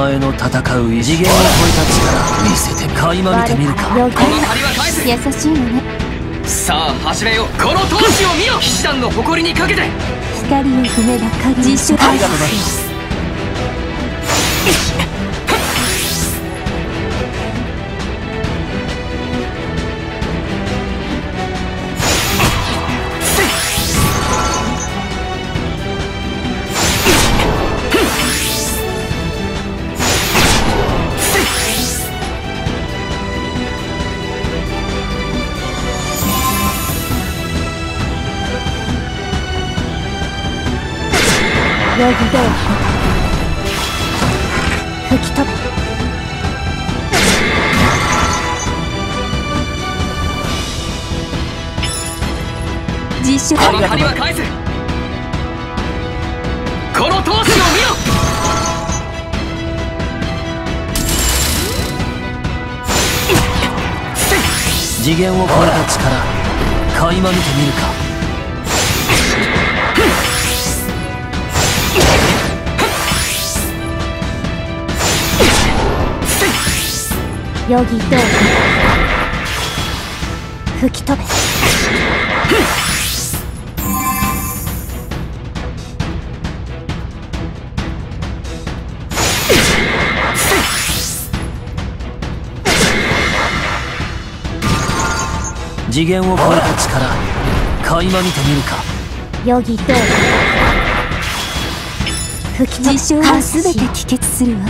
前の戦う意次元を超えた力見せて垣間見てみるか。 この借りは返せ。優しいのね。 さあ始めよう。この闘志を見よ。騎士団の誇りにかけて。 光を踏めば影。実証ありがとうな。 容疑どう吹き飛べ。実証この借りは返せ。この闘志を見よ。 次元を超えた力垣間見てみるか。 容疑どう吹き飛べ。 次元を超えた力垣間見てみるか。 容疑どう吹き飛べ。実証は全て帰結するわ。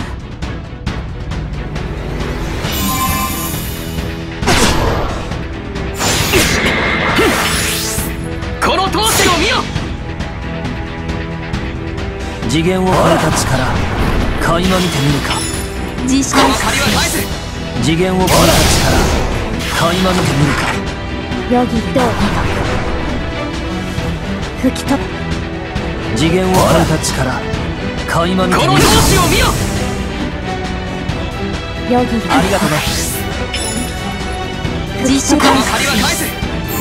この闘志を見よ。 次元を超えた力垣間見てみるか。 実証この借りは返せ。 次元を超えた力垣間見てみるか。 容疑どう吹き飛べ。 次元を超えた力垣間見てみるか。 この闘志を見よ。 容疑ありがとうな。 実証この借りは返せ。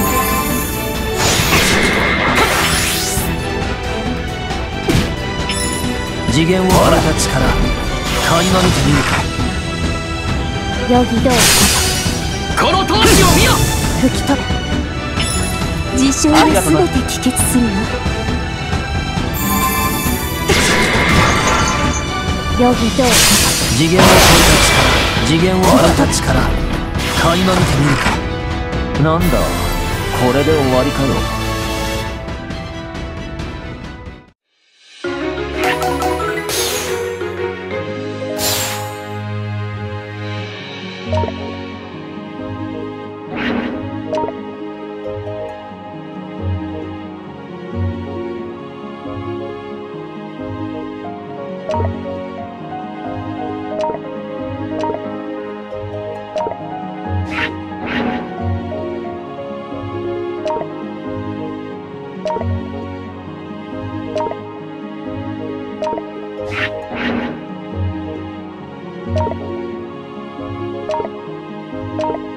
次元を超えた力垣間見てみるか。 容疑どうこの闘志を見よ。 吹き飛べ。実証は全て帰結するわ。容疑どう次元を超えた力次元を超えた力垣間見てみるか。なんだこれで終わりかよ。 か